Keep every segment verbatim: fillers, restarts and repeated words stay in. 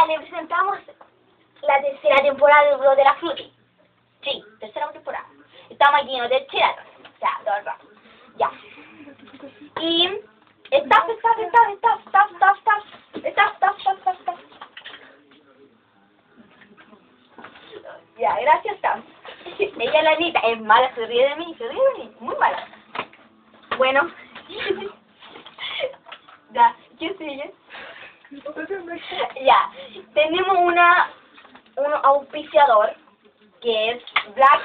le presentamos la tercera temporada del Blog de la Fruity. Sí, tercera temporada. Estamos aquí en Hotel Sheraton. Ya, todo el rato. Ya. Y... Stop, stop, stop, stop, stop, stop, stop. Stop, stop, stop, stop, stop. Ya, gracias, Sam. Ella, la Anita, es mala, se ríe de mí, se ríe de mí. Muy mala. Bueno. Ya, ¿quién sigue? Ya, tenemos una un auspiciador que es Black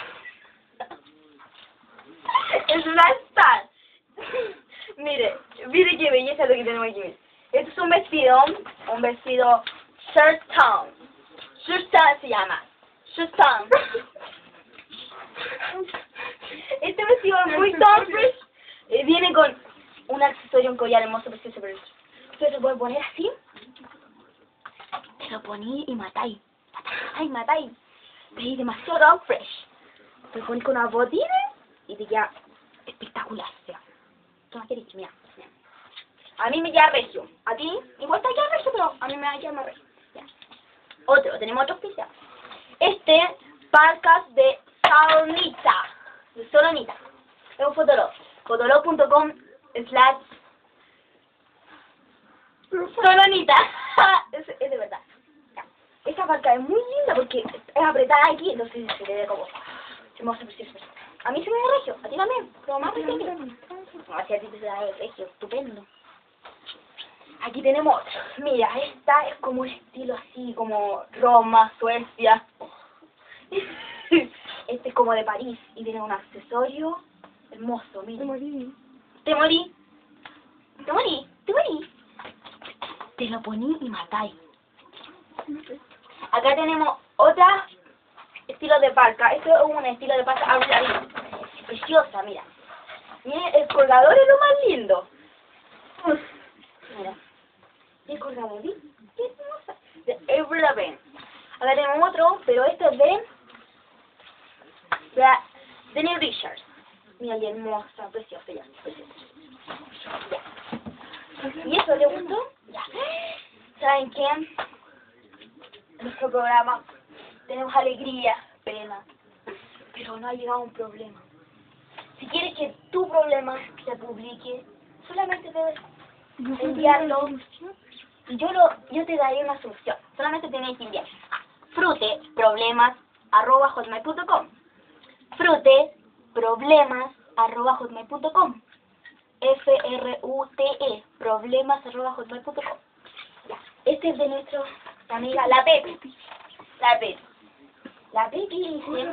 es Black Star. Mire, mire qué belleza lo que tenemos aquí. Este es un vestido, un vestido Shirt Town. Shirt Town se llama. Shirt Town. Este vestido es muy Town Fresh. Eh, viene con un accesorio, un collar hermoso, precioso, pero usted se puede poner así. Te lo poní y matáis. Matáis, matáis. Veis demasiado Town Fresh. Te lo poní con una botina y te queda espectacular. Mira. Toma, querés, mira. A mí me queda regio. A ti igual te queda regio, pero a mí me va a quedar más regio. Ya. Otro, tenemos otro auspiciado. Este, Parcas de Solonita. De Solonita. Es un fotolog. Fotolog punto com slash Solonita. es, es de verdad. Ya. Esta parca es muy linda porque es apretada aquí, entonces se le ve como hermosa, preciosa. A mí se me ve regio, a ti también, pero más regio que a mí. No, así a ti te da regio, estupendo. Aquí tenemos otro. Mira, esta es como un estilo así, como Roma, Suecia. Este es como de París y tiene un accesorio hermoso, mira. Te morí. Te morí. Te morí. Te morí. Te lo poní y matáis. Acá tenemos otra estilo de parca. Esto es un estilo de parca abridadito. Preciosa, mira. Mira, el colgador es lo más lindo. Mira. El colgador, ¿sí? Qué hermosa. De Avril Lavigne. Acá tenemos otro, pero este es de... De, de New Richards. Mira, qué hermosa, preciosa, ya. Preciosa. Ya. ¿Y eso le gustó? Ya. ¿Saben qué? En nuestro programa tenemos alegría, pena, pero no ha llegado un problema. Si quieres que tu problema se publique, solamente debes enviarlo. Y yo, lo, yo te daré una solución. Solamente tienes que enviar a fruteproblemas arroba hotmail punto com. Fruteproblemas arroba hotmail punto com. F R U T E problemas arroba hotmail punto com. Este es de nuestra amiga la Pepi. La Pepi. La Pepi dice...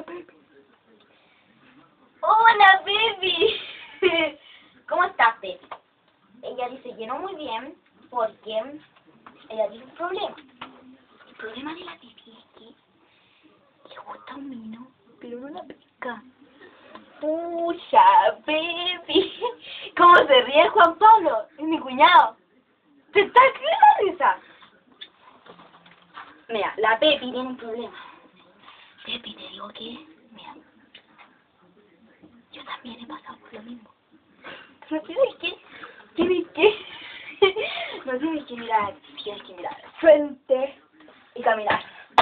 ¡Hola, Pepi! ¿Cómo estás, Pepi? Ella dice que no muy bien porque ella tiene un problema. El problema de la Pepi es que le gusta un vino, pero no la pesca. ¡Pucha, Pepi! ¿Cómo se ríe Juan Pablo? Es mi cuñado. ¿Te está cagando la risa? Mira, la Pepi tiene un problema. Pepi, te digo que... Mira, yo también he pasado por lo mismo. No tienes que... Tienes que... No tienes que mirar. Tienes que mirar al frente y caminar.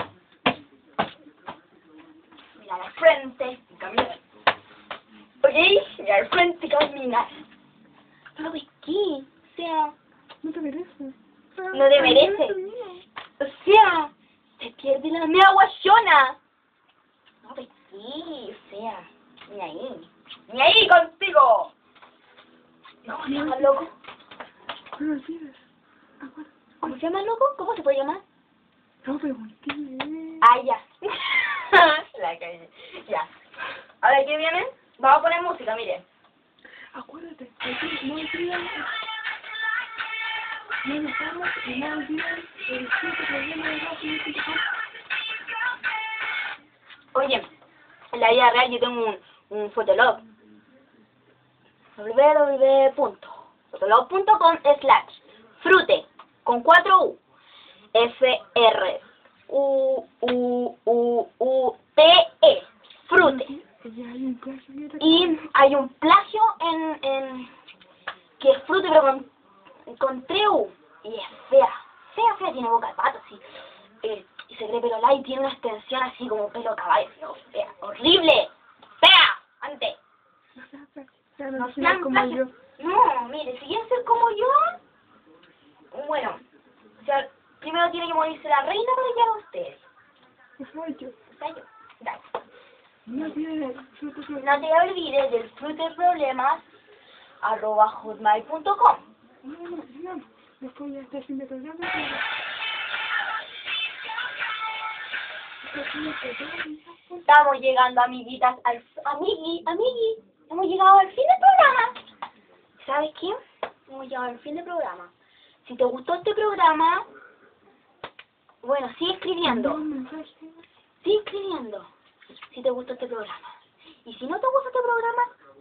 Mirar al frente y caminar. ¿Ok? Mirar al frente y caminar. ¿Pero de qué? O sea... No te merece. No te merece. O sea, se pierde la mea guayona. No, pues sí, o sea, ni ahí. Ni ahí contigo. No, ¿cómo se llama loco? No lo olvides. ¿Cómo se llama loco? ¿Cómo se puede llamar? No pregunté. Ah, ya. La calle. Ya. Ahora, ¿qué viene? Vamos a poner música, mire. Acuérdate, no olviden. No nos vamos y no olviden el sitio problema de radio punto com. Oye, en la vida real yo tengo un, un fotolog. www.fotolog punto com slash frute con cuatro U F R U U U U T E frute. Y hay un plagio en, en que es frute pero con, con tres U y es fea, fea, fea, tiene boca de pato, sí. eh, y se cree pelo light y tiene una extensión así como pelo de caballo. No, fea, horrible. Fea, antes. No seas fea, sea, no No seas sean como feas. yo. No, mire, si quieren ser como yo, bueno, o sea, primero tiene que morirse la reina para llegar a ustedes. No soy yo. O sea, yo. Dale. No tienes fruto que... No te olvides del fruteproblemas arroba hotmail punto com. No, no, no. Después ya está haciendo programa. Estamos llegando, amiguitas, al... Amigui, amigui, hemos llegado al fin del programa. ¿Sabes qué? Hemos llegado al fin del programa. Si te gustó este programa, bueno, sigue escribiendo. Sigue escribiendo. Si te gustó este programa. Y si no te gusta este programa,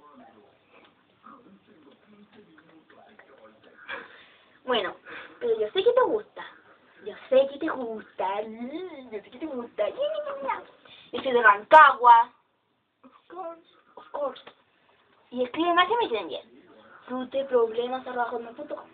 bueno, pero yo sé que te gusta. Yo sé que te gusta. Yo sé que te gusta. Yo soy de Rancagua. Of course. Of course. Y escribe más que me entienden bien. fruteproblemas arroba hotmail punto com.